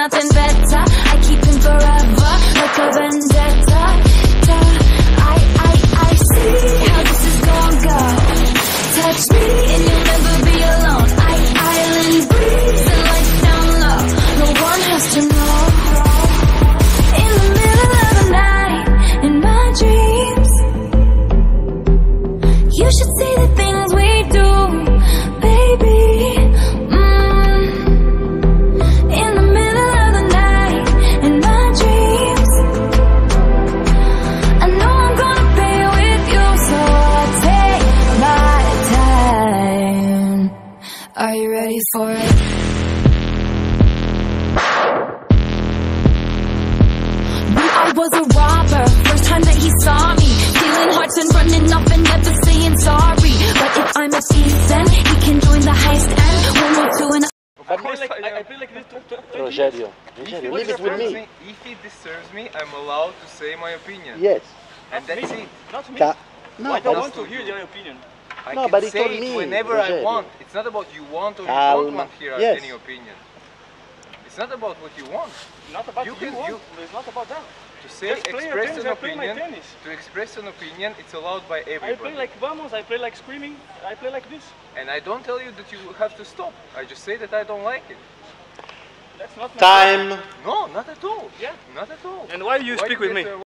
nothing better. I keep him forever, like a vendetta. I see how this is gonna go. Touch me and you'll never be alone. Island breeze and lights down low. No one has to know. In the middle of the night, in my dreams, you should see the things we do, baby. In the middle of the night, in my dreams, I know I'm gonna be with you, so I take my time. Are you ready for it? I was a robber, first time that he saw me, stealing hearts and running off and never saying sorry. But if I'm a thief, then he can join the heist and when we're doing. I feel like this. Rogerio, leave it with me. If it disturbs me, I'm allowed to say my opinion. Yes. And that's it. Not me. No, I don't want to hear your opinion. I No, can but he say told it me, whenever I Rogerio. want. It's not about you want or you don't want here Yes. any opinion. It's not about what you want. Not about You you can- want. you- It's not about that. To say, Just play your express tennis, an I play my opinion. tennis. To express an opinion, it's allowed by I play everybody. like vamos, I play like screaming, I play like this. And I don't tell you that you have to stop. I just say that I don't like it. That's not my Time. No, not at all. Yeah. Not at all. And why you speak with get, me?